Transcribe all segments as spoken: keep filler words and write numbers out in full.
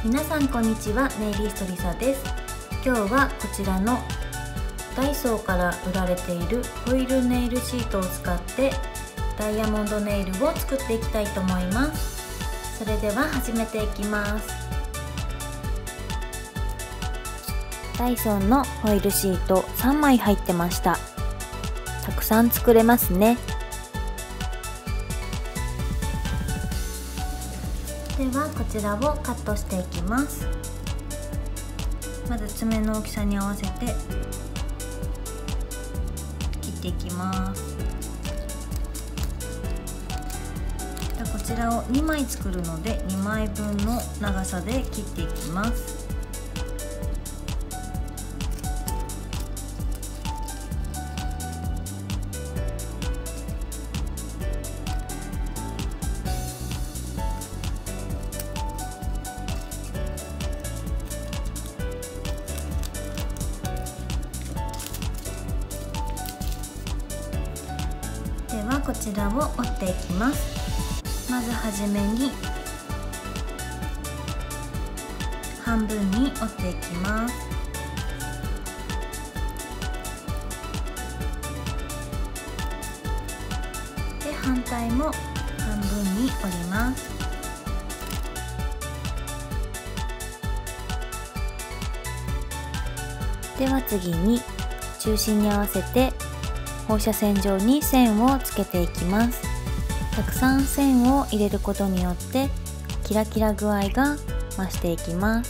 皆さんこんにちは、ネイリストリサです。今日はこちらのダイソーから売られているホイールネイルシートを使ってダイヤモンドネイルを作っていきたいと思います。それでは始めていきます。ダイソンのホイールシートさんまい入ってました。たくさん作れますね。ではこちらをカットしていきます。まず爪の大きさに合わせて切っていきます。こちらをにまい作るのでにまいぶんの長さで切っていきます。ではこちらを折っていきます。まずはじめに半分に折っていきます。で反対も半分に折ります。では次に中心に合わせて放射線状に線をつけていきます。たくさん線を入れることによってキラキラ具合が増していきます。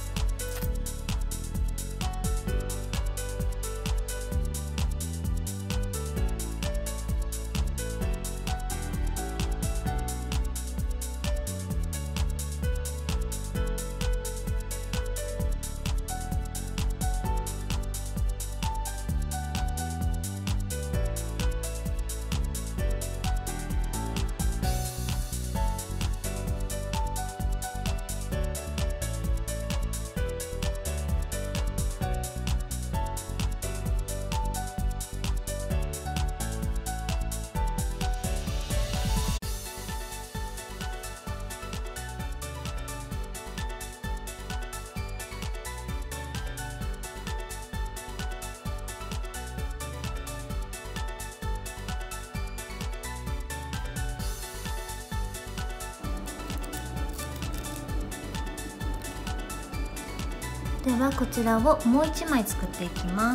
ではこちらをもういちまい作っていきます。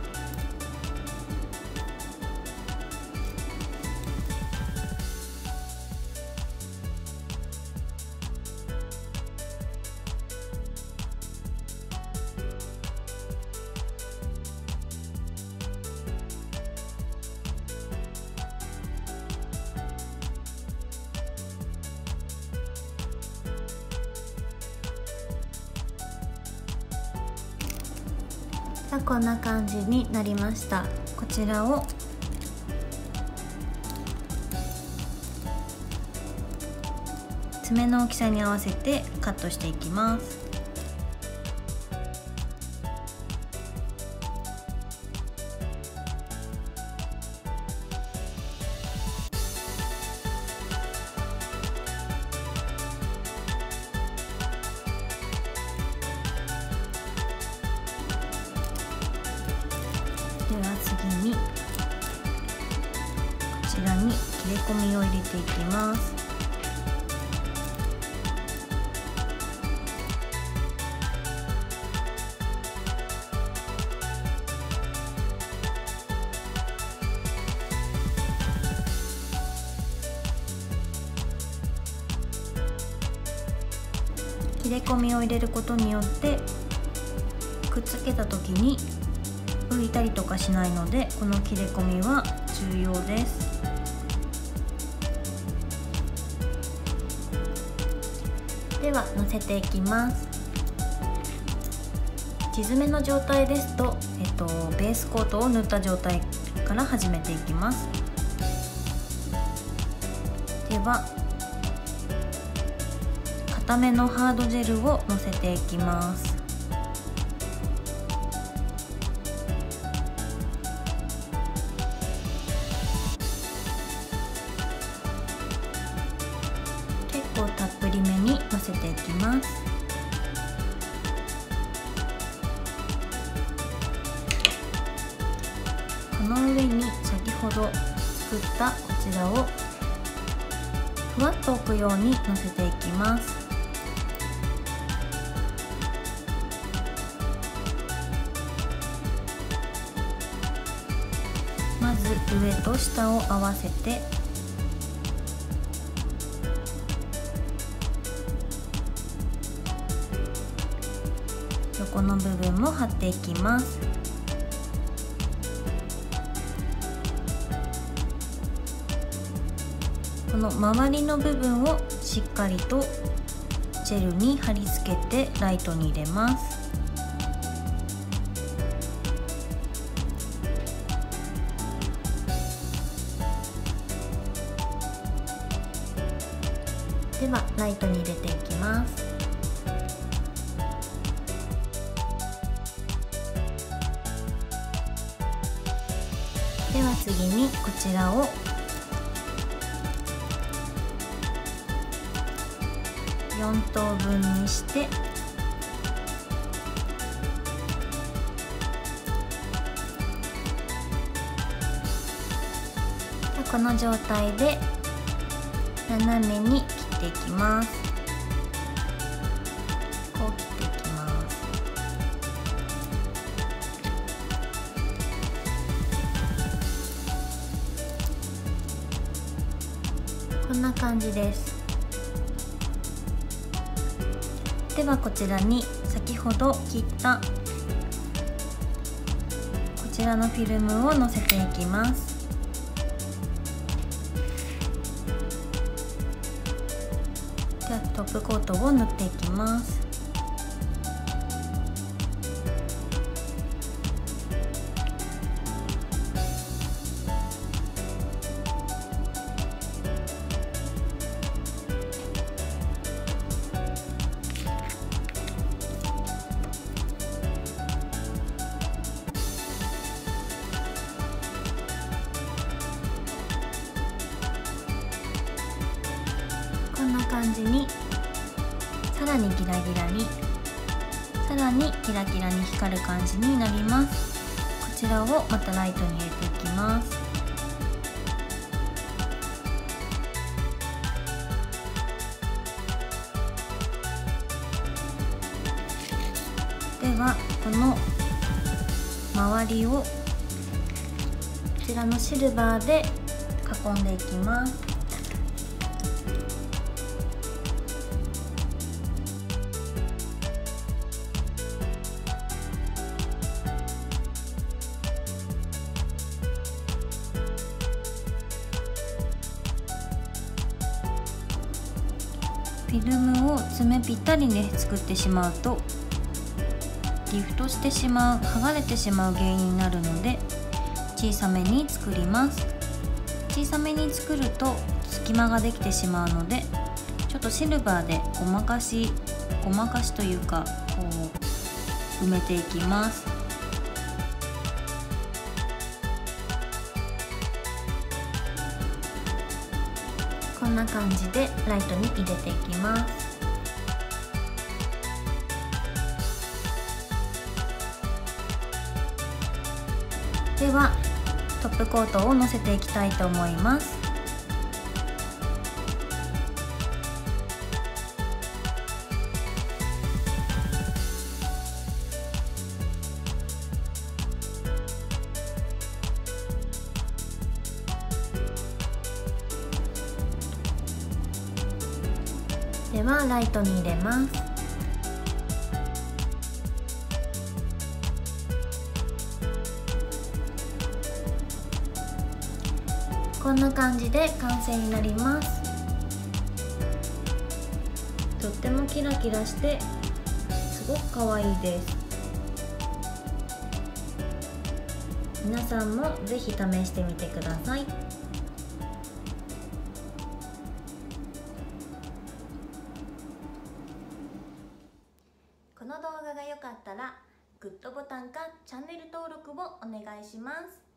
こんな感じになりました。こちらを爪の大きさに合わせてカットしていきます。では次にこちらに切れ込みを入れていきます。切れ込みを入れることによってくっつけた時に浮いたりとかしないので、この切れ込みは重要です。ではのせていきます。地詰めの状態ですと、えっと、ベースコートを塗った状態から始めていきます。では固めのハードジェルをのせていきます。結構たっぷりめにのせていきます。 ど作ったこちらをふわっと置くようにのせていきます。まず上と下を合わせて横の部分も貼っていきます。この周りの部分をしっかりとジェルに貼り付けてライトに入れます。ではライトに入れていきます。では次にこちらをよん等分にしてこの状態で斜めに切っていきます。こう切っていきます。こんな感じです。ではこちらに先ほど切ったこちらのフィルムをのせていきます。ではトップコートを塗っていきます。こんな感じにさらにギラギラにさらにキラキラに光る感じになります。こちらをまたライトに入れていきます。ではこの周りをこちらのシルバーで囲んでいきます。フィルムを爪ぴったりで作ってしまうとリフトしてしまう、剥がれてしまう原因になるので小さめに作ります。小さめに作ると隙間ができてしまうのでちょっとシルバーでごまかしごまかしというかこう埋めていきます。こんな感じでライトに入れていきます。ではトップコートをのせていきたいと思います。ではライトに入れます。こんな感じで完成になります。とってもキラキラしてすごく可愛いです。皆さんもぜひ試してみてください。この動画が良かったらグッドボタンかチャンネル登録をお願いします。